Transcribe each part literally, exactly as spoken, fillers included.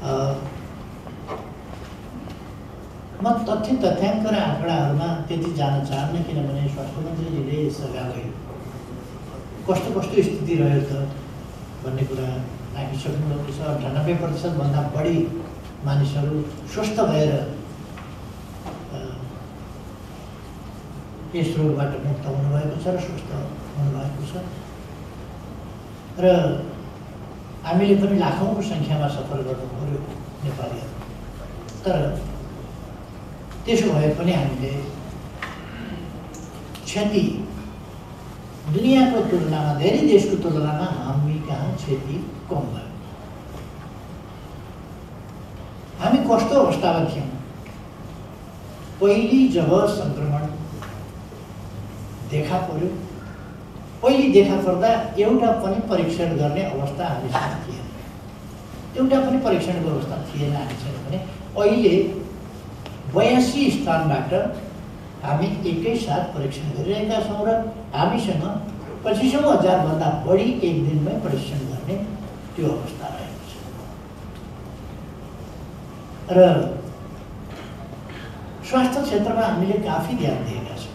म तथ्य तथ्याङ्क र आँकडाहरूमा त्यति जान चाहन्न, किनभने स्वास्थ्य मन्त्रीजीले अगाडि कस्तो कस्तो स्थिति रह्यो त भन्ने कुरा राखिसक्नुभएको छ। अठानब्बे प्रतिशतभन्दा बढी मानिसहरू स्वस्थ भएर यस रोगबाट मुक्त हुनुभएको छ र स्वस्थ हुनुभएको छ र हामीले पनि लाखौँको सङ्ख्यामा सफर गर्नु पर्यो नेपालीहरू। तर त्यसो भए पनि हामीले क्षति दुनियाँको तुलनामा, धेरै देशको तुलनामा हामी कहाँ क्षति कम भयो। हामी कस्तो अवस्थामा थियौँ पहिले जब सङ्क्रमण देखा पर्यो, पहिले देखा पर्दा एउटा पनि परीक्षण गर्ने अवस्था हामीसँग थिएन, एउटा पनि परीक्षणको अवस्था थिएन हामीसँग भने अहिले बयासी स्थानबाट हामी एकैसाथ परीक्षण गरिरहेका छौँ र हामीसँग पच्चिसौँ हजारभन्दा बढी एक दिनमै परीक्षण गर्ने त्यो अवस्था रहेको छ। र स्वास्थ्य क्षेत्रमा हामीले काफी ध्यान दिएका छौँ।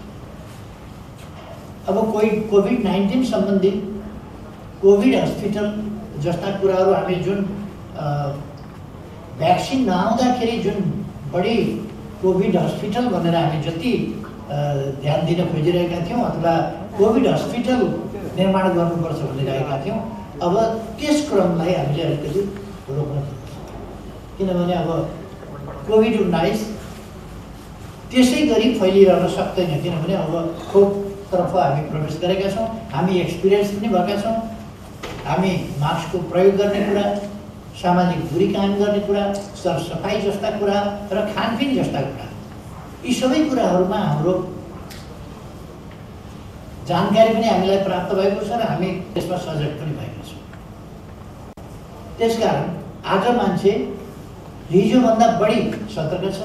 अब कोही कोभिड नाइन्टिन सम्बन्धी कोभिड हस्पिटल जस्ता कुराहरू हामी जुन भ्याक्सिन नआउँदाखेरि जुन बढी कोभिड हस्पिटल भनेर हामी जति ध्यान दिन खोजिरहेका थियौँ अथवा कोभिड हस्पिटल निर्माण गर्नुपर्छ भनिरहेका थियौँ, अब त्यस क्रमलाई हामीले अलिकति रोक्न पर्छ। किनभने अब कोभिड उन्नाइस त्यसै गरी फैलिरहन सक्दैन, किनभने अब खोपतर्फ हामी प्रवेश गरेका छौँ, हामी एक्सपिरियन्स पनि भएका छौँ। हामी मास्कको प्रयोग गर्ने कुरा, सामाजिक दूरी कायम गर्ने कुरा, सरसफाइ जस्ता कुरा र खानपिन जस्ता कुरा, यी सबै कुराहरूमा हाम्रो जानकारी पनि हामीलाई प्राप्त भएको छ र हामी त्यसमा सजग पनि भएका छौँ। त्यसकारण आज मान्छे हिजोभन्दा बढी सतर्क छ,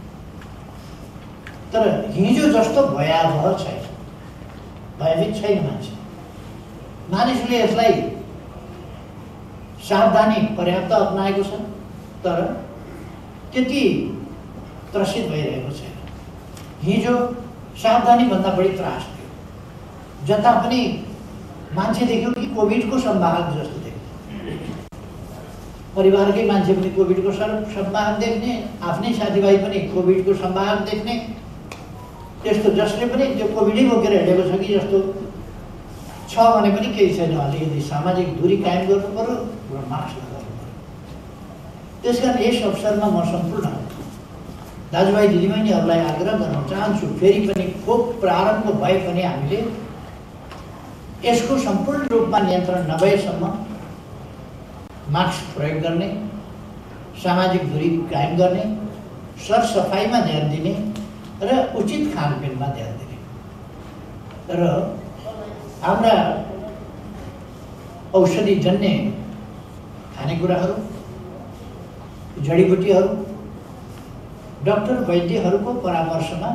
तर हिजो जस्तो भयावह छैन, भयभीत छैन मान्छे। मानिसले यसलाई सावधानी पर्याप्त अपनाएको छ, तर त्यति त्रसित भइरहेको छैन। हिजो सावधानीभन्दा बढी त्रास थियो, जता पनि मान्छे देख्यो कि कोभिडको संवाहक जस्तो देख्यो। परिवारकै मान्छे पनि कोभिडको संवाहक देख्ने, आफ्नै साथीभाइ पनि कोभिडको संवाहक देख्ने, त्यस्तो जसले पनि त्यो कोभिडै बोकेर हिँडेको छ कि जस्तो छ भने पनि केही छैन। अलिकति सामाजिक दूरी कायम गर्नु पर्यो र मास्क लगाउनु पर्यो। त्यसकारण यस अवसरमा म सम्पूर्ण दाजुभाइ दिदीबहिनीहरूलाई आग्रह गर्न चाहन्छु, फेरि पनि खोप प्रारम्भ भए पनि हामीले यसको सम्पूर्ण रूपमा नियन्त्रण नभएसम्म मास्क प्रयोग गर्ने, सामाजिक दूरी कायम गर्ने, सरसफाइमा ध्यान दिने र उचित खानपिनमा ध्यान दिने र हाम्रा औषधिजन्य खानेकुराहरू, जडीबुटीहरू डाक्टर वैद्यहरूको परामर्शमा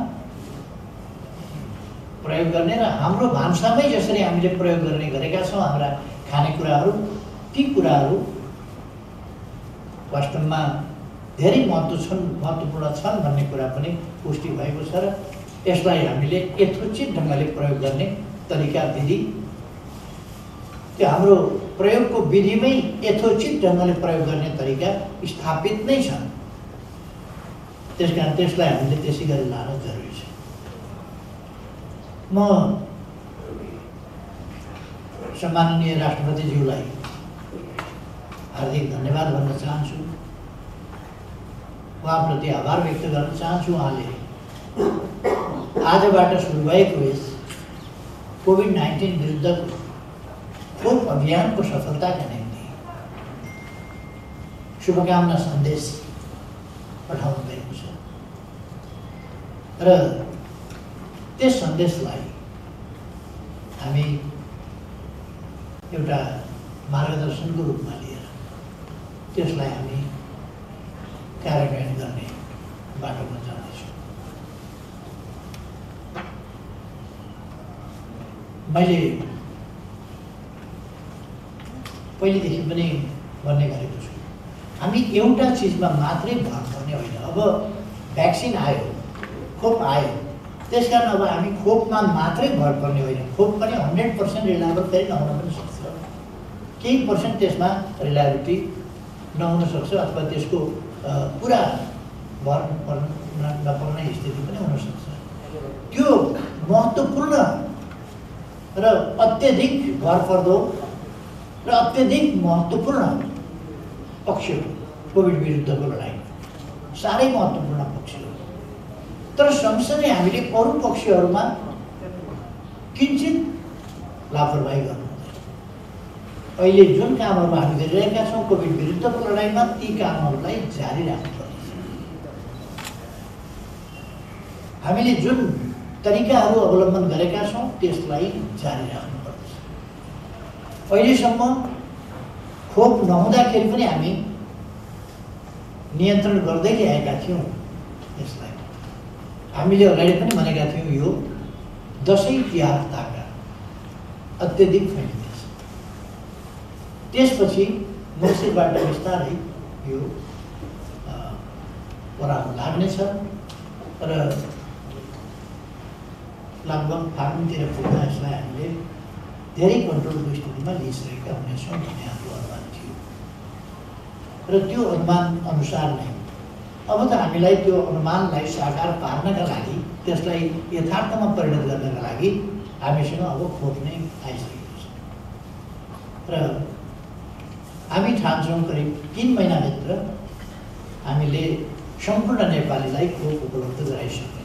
प्रयोग गर्ने र हाम्रो भान्सामै जसरी हामीले प्रयोग गर्ने गरेका छौँ हाम्रा खानेकुराहरू, ती कुराहरू वास्तवमा धेरै महत्त्व छन् महत्त्वपूर्ण छन् भन्ने कुरा पनि पुष्टि भएको छ र यसलाई हामीले यथोचित ढङ्गले प्रयोग गर्ने तरिका विधि, त्यो हाम्रो प्रयोगको विधिमै यथोचित ढङ्गले प्रयोग गर्ने तरिका स्थापित नै छ। त्यसकारण त्यसलाई हामीले त्यसै गरी लान जरुरी छ। म सम्माननीय राष्ट्रपतिज्यूलाई हार्दिक धन्यवाद भन्न चाहन्छु, उहाँप्रति आभार व्यक्त गर्न चाहन्छु। उहाँले आजबाट सुरु भएको यस कोभिड नाइन्टिन विरुद्धको खोप अभियानको सफलताका निम्ति शुभकामना सन्देश पठाउनु भएको छ र त्यस सन्देशलाई हामी एउटा मार्गदर्शनको रूपमा लिएर त्यसलाई हामी कार्यान्वयन गर्ने बाटोमा जाँदैछौँ। मैले पहिलेदेखि पनि भन्ने गरेको छु, हामी एउटा चिजमा मात्रै भर पर्ने होइन। अब भ्याक्सिन आयो, खोप आयो, त्यस कारण अब हामी खोपमा मात्रै भर पर्ने होइन। खोप पनि हन्ड्रेड पर्सेन्ट रिलायबल फेरि नहुन पनि सक्छ, केही पर्सेन्ट त्यसमा रिलायबिलिटी नहुन सक्छ अथवा त्यसको पुरा भर पर्न नपर्ने स्थिति पनि हुनसक्छ। त्यो महत्त्वपूर्ण र अत्यधिक भरपर्दो र अत्यधिक महत्त्वपूर्ण पक्ष हो कोभिड विरुद्धको लडाइँ, साह्रै महत्त्वपूर्ण पक्ष हो। तर सँगसँगै हामीले अरू पक्षहरूमा किञ्चित लापरवाही गर्नु। अहिले जुन कामहरू हामी गरिरहेका छौँ कोभिड विरुद्धको लडाइँमा, ती कामहरूलाई जारी राख्नुपर्छ। हामीले जुन तरिकाहरू अवलम्बन गरेका छौँ त्यसलाई जारी राख्नुपर्छ। अहिलेसम्म खोप नहुँदाखेरि पनि हामी नियन्त्रण गर्दै ल्याएका थियौँ यसलाई। हामीले अगाडि पनि भनेका थियौँ यो दसैँ तिहार ताका अत्यधिक फैलिँदैछ। त्यसपछि मङ्सिरबाट बिस्तारै यो ओह्रालो लाग्नेछ र लगभग फागुनतिर पुग्दा यसलाई हामीले धेरै कन्ट्रोलको स्थितिमा लिइसकेका हुनेछौँ भन्ने हाम्रो अनुमान थियो। र त्यो अनुमान अनुसार नै अब त हामीलाई त्यो अनुमानलाई साकार पार्नका लागि, त्यसलाई यथार्थमा परिणत गर्नका लागि हामीसँग अब खोप नै आइसकेको छ। र हामी ठान्छौँ करिब तीन महिनाभित्र हामीले सम्पूर्ण नेपालीलाई खोप उपलब्ध गराइसक्यौँ।